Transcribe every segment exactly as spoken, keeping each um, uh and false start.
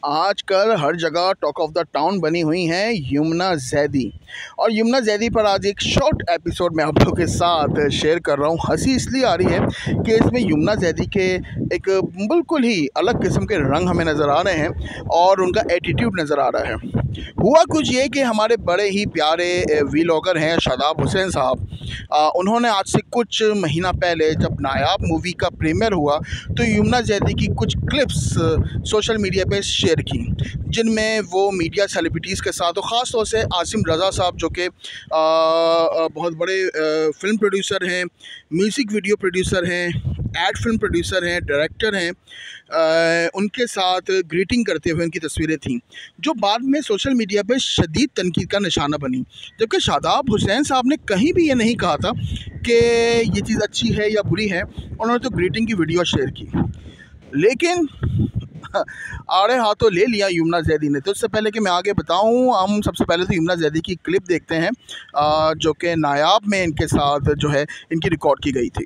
आजकल हर जगह talk of the town बनी हुई हैं यमुना जैदी। और यमुना जैदी पर आज एक शॉर्ट एपिसोड मैं आप लोगों के साथ शेयर कर रहा हूँ। हंसी इसलिए आ रही है कि इसमें यमुना जैदी के एक बिल्कुल ही अलग किस्म के रंग हमें नज़र आ रहे हैं और उनका एटीट्यूड नज़र आ रहा है। हुआ कुछ ये कि हमारे बड़े ही प्यारे वीलॉगर हैं शादाब हुसैन साहब, आ, उन्होंने आज से कुछ महीना पहले जब नायाब मूवी का प्रीमियर हुआ तो यमुना जैदी की कुछ क्लिप्स सोशल मीडिया पे शेयर की, जिनमें वो मीडिया सेलिब्रिटीज़ के साथ और ख़ास तौर से आसिम रज़ा साहब जो कि बहुत बड़े आ, फिल्म प्रोड्यूसर हैं, म्यूज़िक वीडियो प्रोड्यूसर हैं, एड फिल्म प्रोड्यूसर हैं, डायरेक्टर हैं, आ, उनके साथ ग्रीटिंग करते हुए उनकी तस्वीरें थीं, जो बाद में सोशल मीडिया पे शदीद तनकीद का निशाना बनी। जबकि शादाब हुसैन साहब ने कहीं भी ये नहीं कहा था कि ये चीज़ अच्छी है या बुरी है, उन्होंने तो ग्रीटिंग की वीडियो शेयर की। लेकिन आड़े हाथों ले लिया यमुना जैदी ने। तो इससे पहले कि मैं आगे बताऊं, हम सबसे पहले तो यमुना जैदी की क्लिप देखते हैं जो कि नायाब में इनके साथ जो है इनकी रिकॉर्ड की गई थी।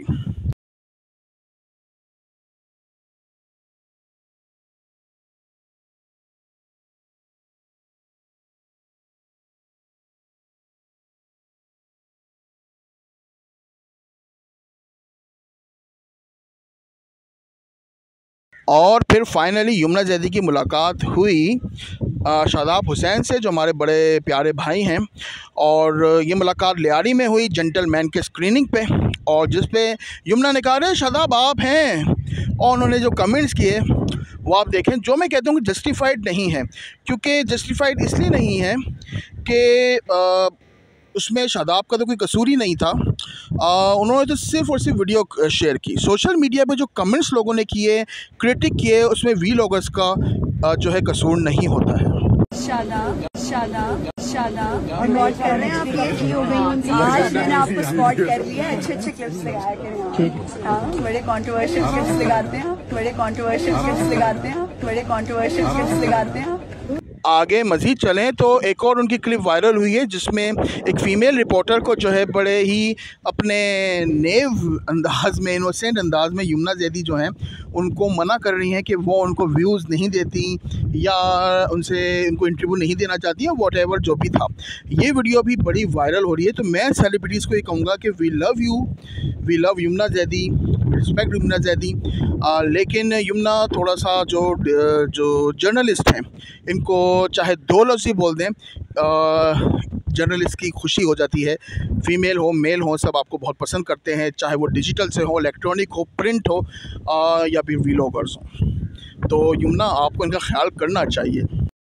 और फिर फाइनली यमुना जैदी की मुलाकात हुई शादाब हुसैन से, जो हमारे बड़े प्यारे भाई हैं, और ये मुलाकात लियारी में हुई जेंटलमैन के स्क्रीनिंग पे, और जिस पे यमुना ने कहा अरे शादाब आप हैं, और उन्होंने जो कमेंट्स किए वो आप देखें, जो मैं कहता हूँ कि जस्टिफाइड नहीं है। क्योंकि जस्टिफाइड इसलिए नहीं है कि उसमें शादाब का तो कोई कसूर ही नहीं था। आ, उन्होंने तो सिर्फ़ और सिर्फ वीडियो शेयर की। सोशल मीडिया पे जो कमेंट्स लोगों ने किए, क्रिटिक किए, उसमें वीलॉगर्स का आ, जो है कसूर नहीं होता है। शादाब शादाब शादाब नोट कर रहे हैं आप, ये हो गई। आज मैंने आपको स्पॉट कर लिया, अच्छे अच्छे क्लिप्स लगाया करें। हाँ, बड़े कंट्रोवर्शियल क्लिप्स लगाते हैं, बड़े कंट्रोवर्शियल क्लिप्स लगाते हैं, बड़े कंट्रोवर्शियल क्लिप्स लगाते हैं। आगे मज़ीद चलें तो एक और उनकी क्लिप वायरल हुई है, जिसमें एक फ़ीमेल रिपोर्टर को जो है बड़े ही अपने नेव अंदाज में, इनोसेंट अंदाज में यमुना जैदी जो हैं उनको मना कर रही हैं कि वो उनको व्यूज़ नहीं देती या उनसे उनको इंटरव्यू नहीं देना चाहती हैं, वॉट एवर जो भी था। ये वीडियो भी बड़ी वायरल हो रही है। तो मैं सेलिब्रिटीज़ को ये कहूँगा कि we love you, we love Yamuna Zaidi, respect Yamuna Zaidi. आ, लेकिन यमुना थोड़ा सा जो जो जर्नलिस्ट हैं, इनको चाहे दो लफ्ज़ ही बोल दें, जर्नलिस्ट की खुशी हो जाती है। फ़ीमेल हो, मेल हो, सब आपको बहुत पसंद करते हैं, चाहे वो डिजिटल से हो, इलेक्ट्रॉनिक हो, प्रिंट हो, आ, या फिर वीलॉगर्स हो। तो यमुना आपको इनका ख्याल करना चाहिए।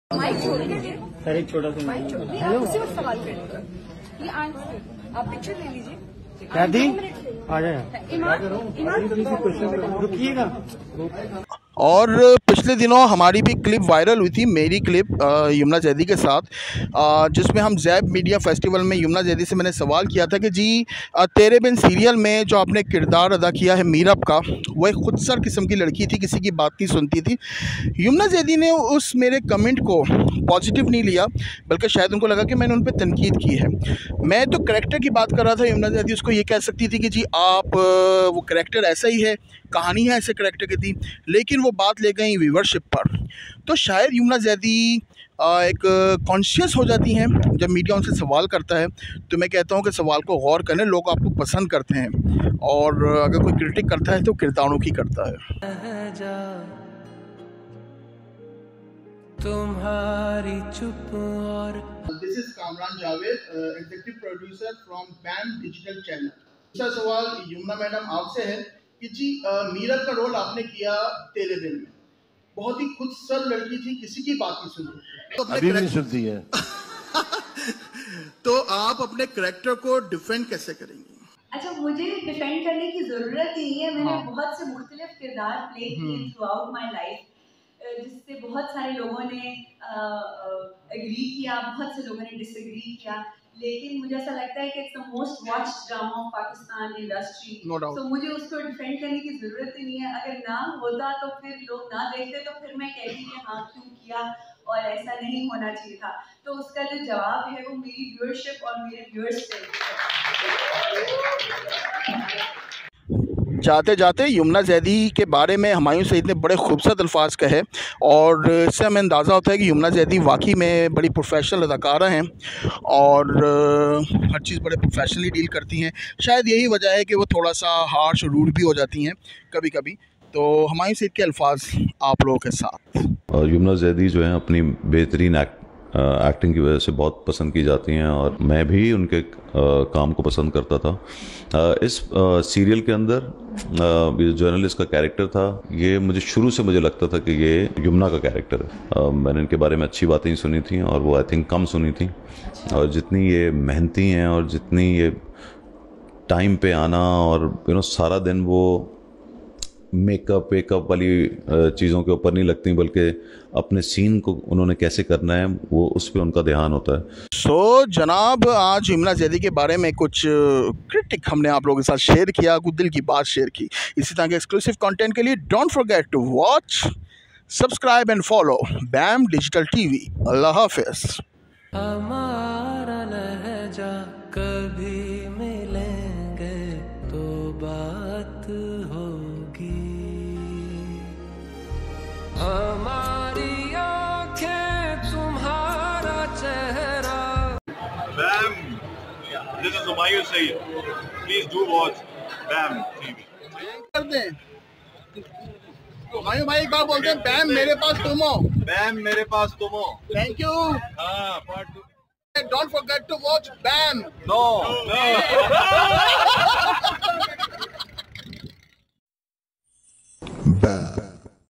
आप पिक्चर ले लीजिए, और पिछले दिनों हमारी भी क्लिप वायरल हुई थी, मेरी क्लिप यमुना जैदी के साथ, जिसमें हम ज़ैब मीडिया फेस्टिवल में यमुना जैदी से मैंने सवाल किया था कि जी तेरे बिन सीरियल में जो आपने किरदार अदा किया है मीरब का, वो एक खुदसर किस्म की लड़की थी, किसी की बात नहीं सुनती थी। यमुना जैदी ने उस मेरे कमेंट को पॉजिटिव नहीं लिया, बल्कि शायद उनको लगा कि मैंने उन पर तनकीद की है। मैं तो करैक्टर की बात कर रहा था। यमुना जैदी उसको ये कह सकती थी कि जी आप वो करैक्टर ऐसा ही है, कहानी है ऐसे करैक्टर की थी, लेकिन वो बात ले गई व्यूवरशिप पर। तो शायद यमुना जैदी एक कॉन्शियस हो जाती हैं जब मीडिया उनसे सवाल करता है। तो मैं कहता हूँ कि सवाल को गौर करें, लोग आपको पसंद करते हैं, और अगर कोई क्रिटिक करता है तो किरदारों की करता है। तुम्हारी चुप और this is Kamran Javed, executive producer from Pan digital channel. दूसरा सवाल यमुना मैडम आपसे है कि जी मीरब का रोल आपने किया तेरे बिन में, बहुत ही खुदसर लड़की थी, किसी की बात नहीं सुनती, तो अभी भी नहीं सुनती है। तो आप अपने करैक्टर को डिफेंड कैसे करेंगी? अच्छा, मुझे डिफेंड करने की जरूरत नहीं है। मैंने हाँ। बहुत से मुख्तलिफ किरदार प्ले किए थ्रू आउट माई लाइफ, जिससे बहुत सारे लोगों ने एग्री किया, बहुत से लोगों ने डिसएग्री किया, लेकिन मुझे ऐसा लगता है कि it's the most watched drama of Pakistan industry. तो मुझे उसको डिफेंड करने की जरूरत ही नहीं है। अगर ना होता तो फिर लोग ना देखते तो फिर मैं कहती कि हाँ क्यों किया और ऐसा नहीं होना चाहिए था। तो उसका जो जवाब है वो मेरी व्यूअरशिप और मेरे व्यूअर्स से। जाते जाते यमुना जैदी के बारे में हुमायूं सईद ने बड़े खूबसूरत अल्फाज कहे और इससे हमें अंदाज़ा होता है कि यमुना जैदी वाकई में बड़ी प्रोफेशनल अदाकारा हैं और हर चीज़ बड़े प्रोफेशनली डील करती हैं। शायद यही वजह है कि वो थोड़ा सा हार्श और रूड भी हो जाती हैं कभी कभी। तो हुमायूं सईद के अल्फाज आप लोगों के साथ। और यमुना जैदी जो है अपनी बेहतरीन एक्ट एक्टिंग की वजह से बहुत पसंद की जाती हैं और मैं भी उनके आ, काम को पसंद करता था। आ, इस आ, सीरियल के अंदर ये जर्नलिस्ट का कैरेक्टर था, ये मुझे शुरू से मुझे लगता था कि ये यमुना का कैरेक्टर है। आ, मैंने इनके बारे में अच्छी बातें सुनी थी और वो आई थिंक कम सुनी थी। और जितनी ये मेहनती हैं और जितनी ये टाइम पे आना और यू नो सारा दिन वो मेकअप वेकअप वाली चीज़ों के ऊपर नहीं लगती बल्कि अपने सीन को उन्होंने कैसे करना है वो उस पर उनका ध्यान होता है। सो so, जनाब आज यमुना जैदी के बारे में कुछ क्रिटिक हमने आप लोगों के साथ शेयर किया, कुछ दिल की बात शेयर की। इसी तरह के एक्सक्लूसिव कंटेंट के लिए don't forget to watch, subscribe and follow bam digital TV. अल्लाह हाफिज़। हमारा लहजा कभी मिलेंगे तो बात होगी, हमारी आंखें तुम्हारा चेहरा। Bam! This is Humayun Saeed. Please do watch Bam T V. कर दें हुमायूं भाई क्या बोलते हैं? बैम मेरे पास तुम हो। Bam मेरे पास तुम हो। Thank you. हाँ, part two. Don't forget to watch Bam. No. No. Bam.